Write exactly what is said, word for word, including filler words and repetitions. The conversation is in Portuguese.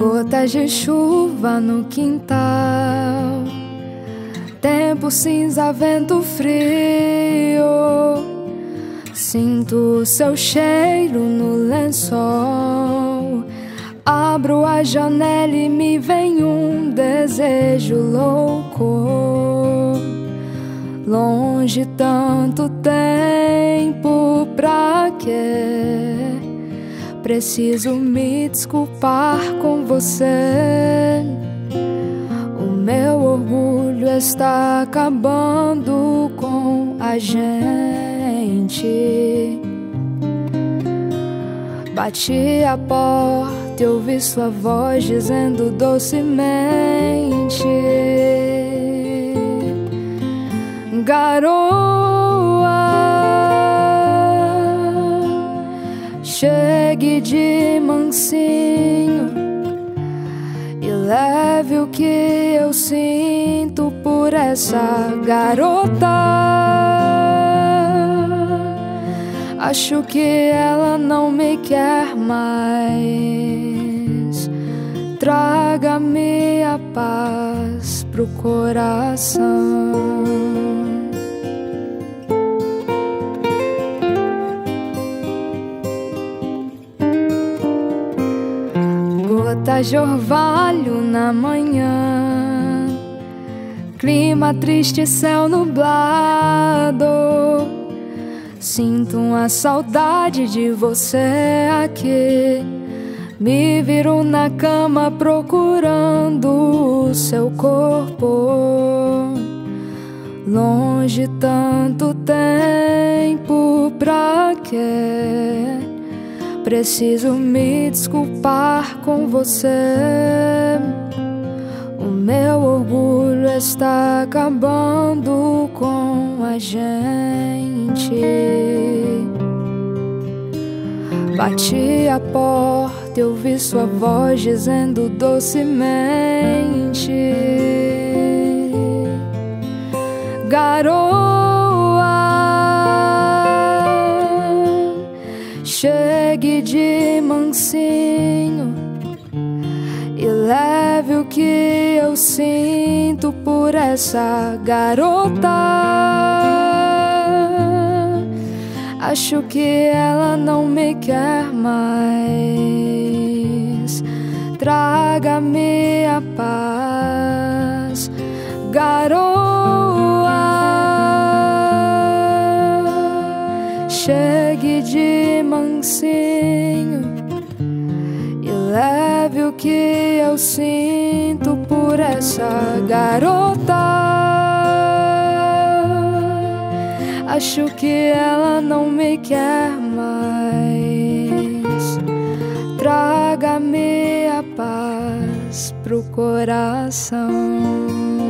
Gotas de chuva no quintal, tempo cinza, vento frio. Sinto seu cheiro no lençol. Abro a janela e me vem um desejo louco. Longe tanto tempo, pra quê? Preciso me desculpar com você. O meu orgulho está acabando com a gente. Bati a porta e ouvi sua voz dizendo docemente: Garoa, chegue de mansinho e leve o que eu sinto por essa garota. Acho que ela não me quer mais. Traga-me a paz pro coração. Gotas de orvalho na manhã, clima triste, céu nublado. Sinto uma saudade de você aqui. Me viro na cama procurando o seu corpo. Longe tanto tempo, pra quê? Preciso me desculpar com você. O meu orgulho está acabando com a gente. Bati a porta e ouvi sua voz dizendo docemente: Garoa, chegue de mansinho e leve o que eu sinto por essa garota. Acho que ela não me quer mais. Traga-me a paz, garoa. Chegue de mansinho e leve o que eu sinto por essa garota. Acho que ela não me quer mais. Traga-me a paz pro coração.